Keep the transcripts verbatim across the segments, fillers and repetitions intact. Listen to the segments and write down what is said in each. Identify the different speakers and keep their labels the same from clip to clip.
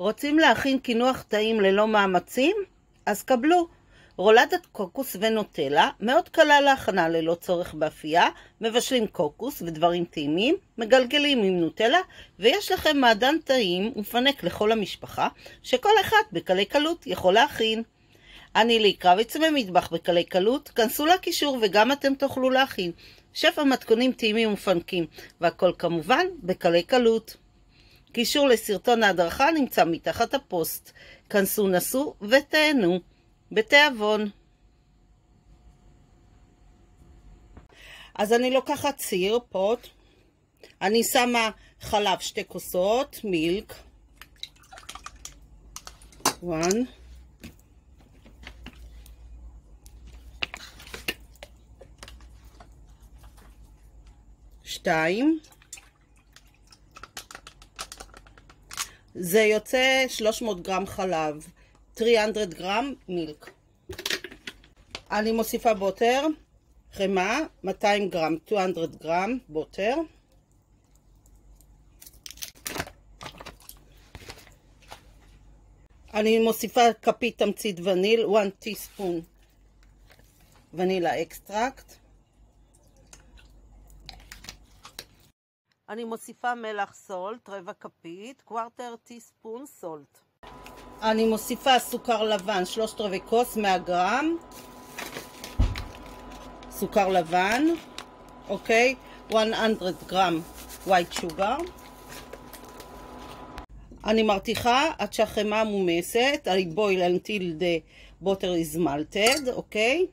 Speaker 1: רוצים להכין קינוח טעים ללא מאמצים? אז קבלו. רולדת קוקוס ונוטלה, מאוד קלה להכנה ללא צורך באפייה, מבשלים קוקוס ודברים טעימים, מגלגלים עם נוטלה, ויש לכם מעדן טעים ומפנק לכל המשפחה, שכל אחד בקלי קלות יכול להכין. אני לי קרביץ ממטבח בקלי קלות, כנסו לקישור וגם אתם תוכלו להכין. שפע מתכונים טעימים ומפנקים, והכל כמובן בקלי קלות. קישור לסרטון ההדרכה נמצא מתחת הפוסט. כנסו, נסו ותהנו. בתיאבון. אז אני לוקחת סיר, פוט. אני שמה חלב שתי כוסות, מילק. one. שתיים. זה יוצא שלוש מאות גרם חלב. שלוש מאות גרם מילק. אני מוסיפה בוטר, חמה, מאתיים גרם, מאתיים גרם בוטר. אני מוסיפה כפית תמצית וניל, one teaspoon ונילה אקסטרקט. אני מוסיפה מלח סולט, רבע כפית, קוורטר טיספון סולט. אני מוסיפה סוכר לבן, שלושת רבעי כוס, מאה גרם. סוכר לבן, אוקיי, מאה גרם white sugar. אני מרתיחה עד שהחמה מומסת. I boil until the butter is melted, אוקיי.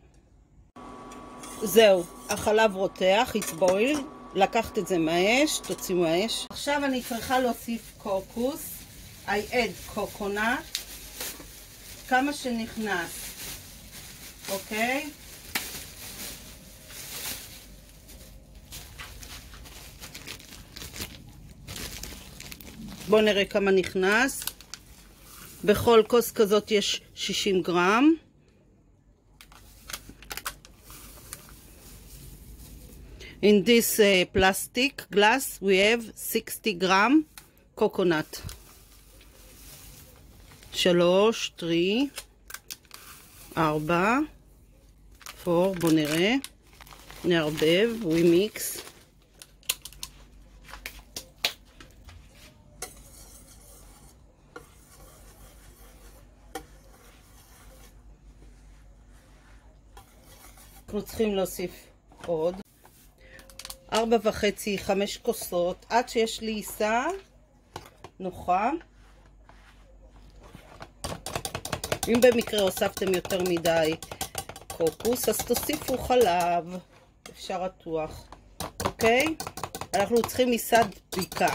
Speaker 1: זהו, החלב רותח, it's boiled. לקחת את זה מהאש, תוציא מהאש. עכשיו אני צריכה להוסיף קוקוס. I add coconut. כמה שנכנס, אוקיי? בואו נראה כמה נכנס. בכל כוס כזאת יש שישים גרם. In this uh, plastic glass we have sixty gram coconut. שלוש, טרי, ארבע, פור, בואו נראה, נערבב, we mix. אנחנו צריכים להוסיף עוד. ארבע וחצי, חמש כוסות, עד שיש לי עיסה נוחה. אם במקרה הוספתם יותר מדי קוקוס, אז תוסיפו חלב, אפשר רתוח, אוקיי? אנחנו צריכים עיסה דביקה.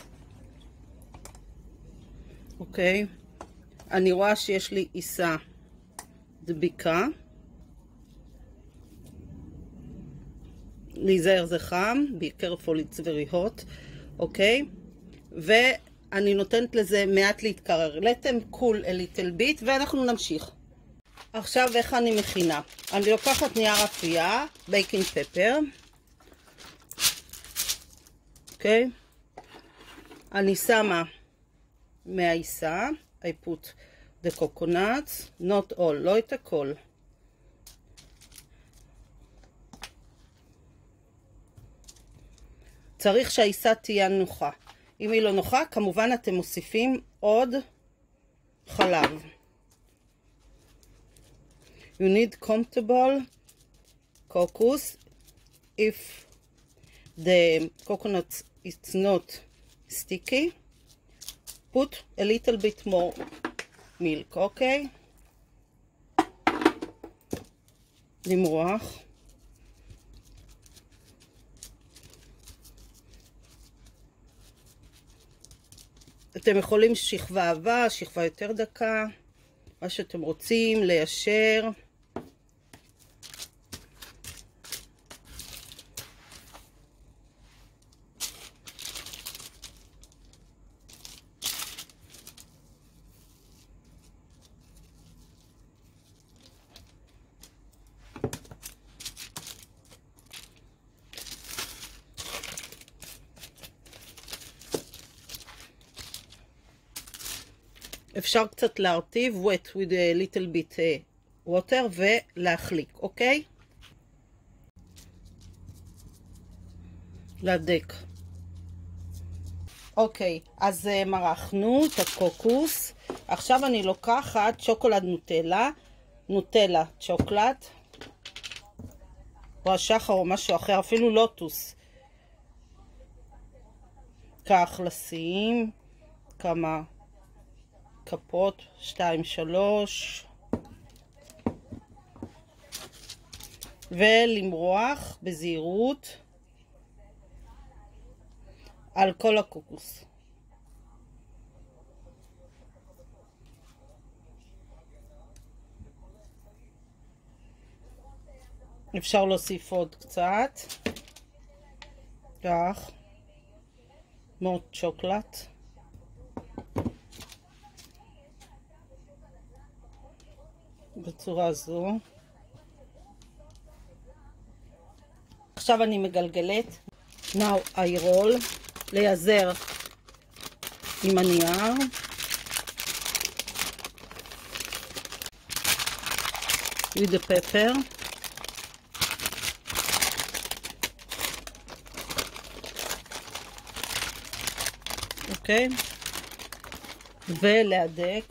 Speaker 1: אוקיי? אני רואה שיש לי עיסה דביקה. להיזהר זה חם, be careful it's very hot, אוקיי? ו... אני נותנת לזה מעט להתקרר. let them cool a little bit ואנחנו נמשיך. עכשיו איך אני מכינה? אני לוקחת נייר אפייה, בייקינג פפר. אוקיי? אני שמה מהעיסה. I put the coconuts, not all, לא את הכל. צריך שהעיסה תהיה נוחה. אם היא לא נוחה, כמובן אתם מוסיפים עוד חלב. You need comfortable coconut. If the coconut is not sticky, put a little bit more milk, אוקיי? למרוח. אתם יכולים שכבה עבה, שכבה יותר דקה, מה שאתם רוצים, ליישר. אפשר קצת להרטיב, wet with a little bit water, ולהחליק, אוקיי? להדק. אוקיי, אז מרחנו את הקוקוס. עכשיו אני לוקחת שוקולד נוטלה, נוטלה צ'וקלט, או השחר או משהו אחר, אפילו לוטוס. כך לשים כמה כפות, שתיים, שלוש, ולמרוח בזהירות על כל הקוקוס. אפשר להוסיף עוד קצת, כך, מאוד שוקולד. בצורה זו. עכשיו אני מגלגלת. Now I roll. לייזר עם הנייר. with the pepper. אוקיי. ולהדק.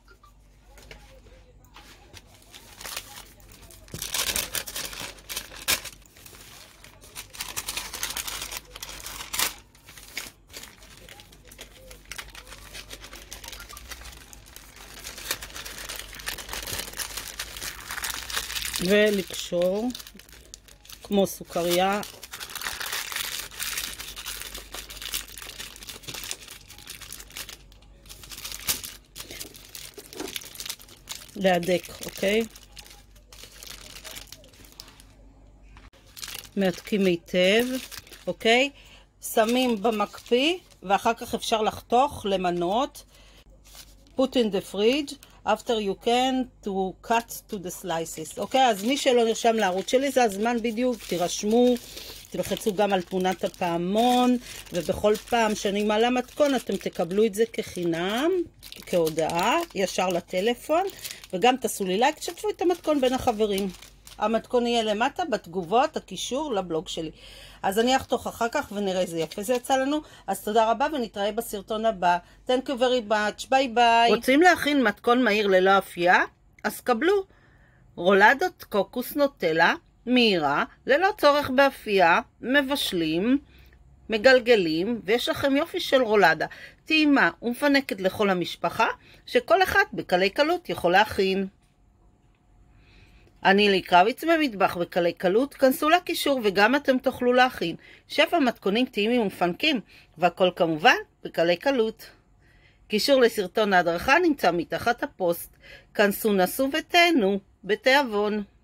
Speaker 1: ולקשור כמו סוכריה. להדק, אוקיי? מעתקים היטב, אוקיי? שמים במקפיא ואחר כך אפשר לחתוך למנות. Put in the fridge. after you can to cut to the slices. אוקיי, אז מי שלא נרשם לערוץ שלי, זה הזמן בדיוק, תירשמו, תלחצו גם על תמונת הפעמון, ובכל פעם שאני מעלה מתכון, אתם תקבלו את זה כחינם, כהודעה, ישר לטלפון, וגם תעשו לי לייק, תשתפו את המתכון בין החברים. המתכון יהיה למטה בתגובות, הקישור לבלוג שלי. אז אני אחתוך אחר כך ונראה איזה יפה זה יצא לנו. אז תודה רבה ונתראה בסרטון הבא. Thank you very much. ביי ביי. רוצים להכין מתכון מהיר ללא אפייה? אז קבלו. רולדות קוקוס נוטלה, מהירה, ללא צורך באפייה, מבשלים, מגלגלים, ויש לכם יופי של רולדה. טעימה ומפנקת לכל המשפחה, שכל אחד בקלי קלות יכול להכין. אני לי קרביץ ממטבח בקלי קלות, כנסו לקישור וגם אתם תוכלו להכין. שפע מתכונים טעימים ומפנקים, והכל כמובן בקלי קלות. קישור לסרטון ההדרכה נמצא מתחת הפוסט. כנסו, נסו ותהנו בתיאבון.